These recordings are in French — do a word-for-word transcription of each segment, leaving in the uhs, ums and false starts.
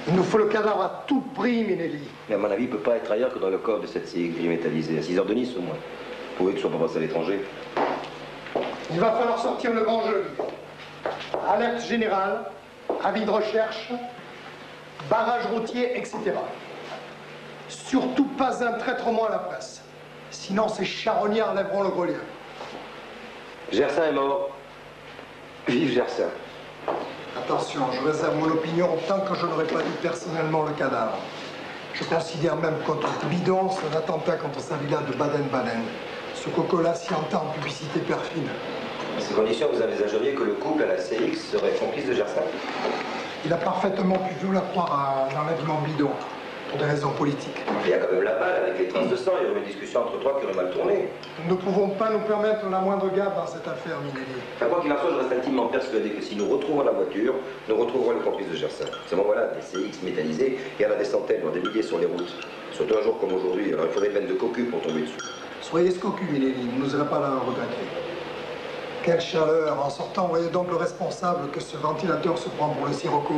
Il nous faut le cadavre à tout prix, Minelli. Mais à mon avis, il ne peut pas être ailleurs que dans le corps de cette C X métallisée, à six heures de Nice au moins. Vous pouvez que ce soit pas passé à l'étranger. Il va falloir sortir le grand jeu. Alerte générale, avis de recherche, barrage routier, et cetera. Surtout pas un traitement à la presse. Sinon, ces charognards lèveront le grelier. Gersin est mort. Vive Gersin. Attention, je réserve mon opinion tant que je n'aurai pas vu personnellement le cadavre. Je considère même qu'autre bidon, c'est un attentat contre sa villa de Baden-Baden. Ce coco-là s'y entend en publicité perfide. À ces conditions, vous envisageriez que le couple à la C X serait complice de Gersin? Il a parfaitement pu vouloir croire à l'enlèvement bidon, pour des raisons politiques. Il y a quand même la balle avec les traces de sang. Il y aurait une discussion entre trois qui aurait mal tourné. Nous ne pouvons pas nous permettre la moindre gaffe dans cette affaire, Minelli. Enfin, quoi qu'il en soit, je reste intimement persuadé que si nous retrouvons la voiture, nous retrouverons le complice de Gersin. À ce moment-là, des C X métallisés, il y en a des centaines, voire des milliers sur les routes. Surtout un jour comme aujourd'hui, alors il faudrait une veine de cocu pour tomber dessus. Soyez cocu, Minelli, vous n'oserez pas la regretter. Quelle chaleur! En sortant, voyez donc le responsable que ce ventilateur se prend pour le sirocco.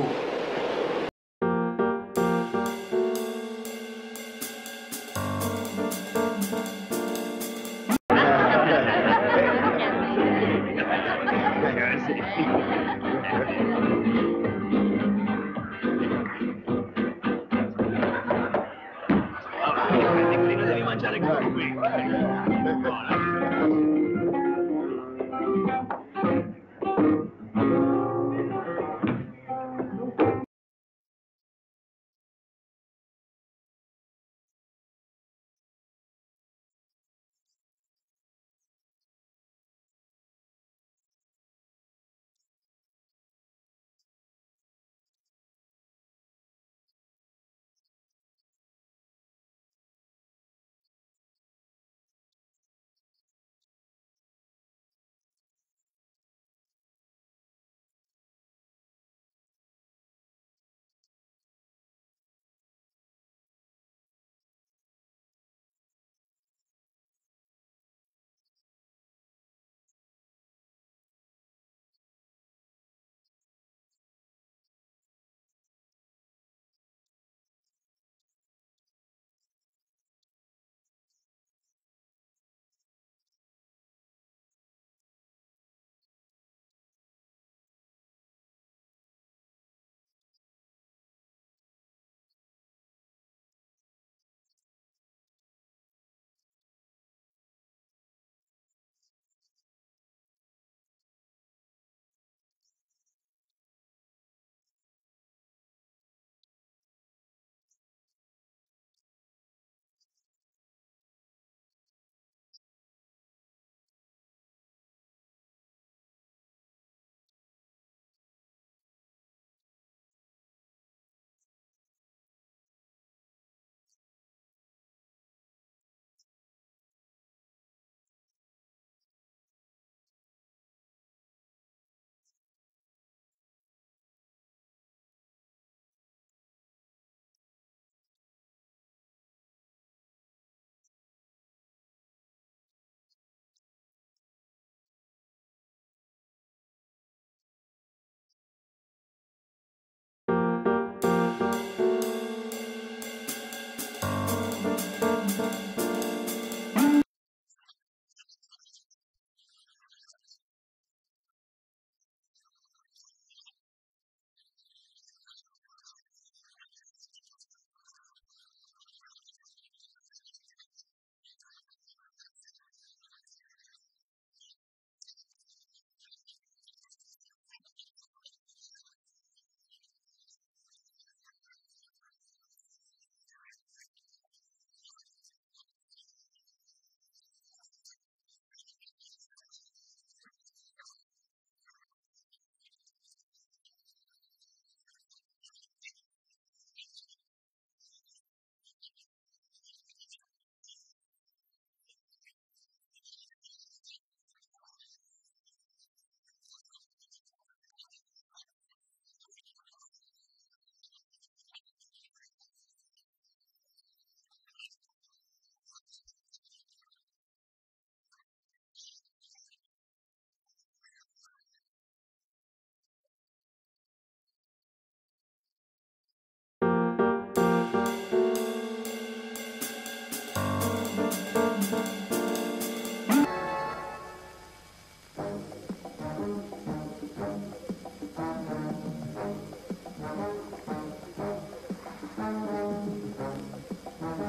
Devi mangiare con qui.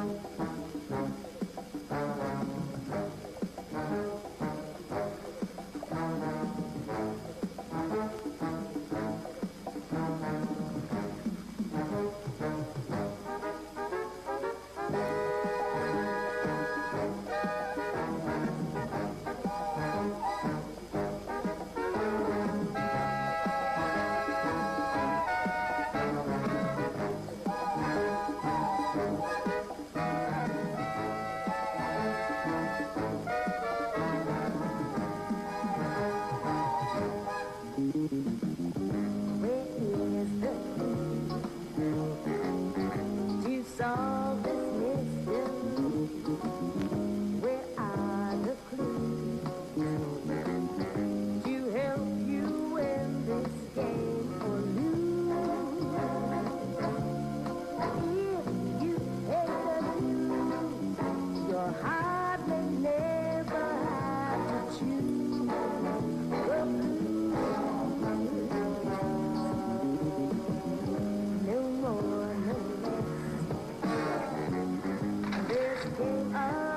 This game of